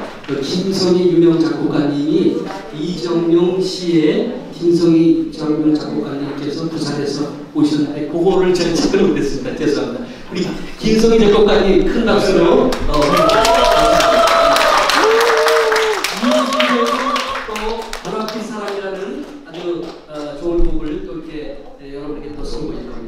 그 김성희 유명 작곡가님이 이정용 씨의 김성희 유명 작곡가님께서 부산에서 오셨는데 그거를 제가 찾을 못했습니다. 죄송합니다. 우리 김성희 작곡가님 큰 박수로 또 보랏빛 사랑이라는 아주 좋은 곡을 또 이렇게 여러분에게 또 선보일 겁니다.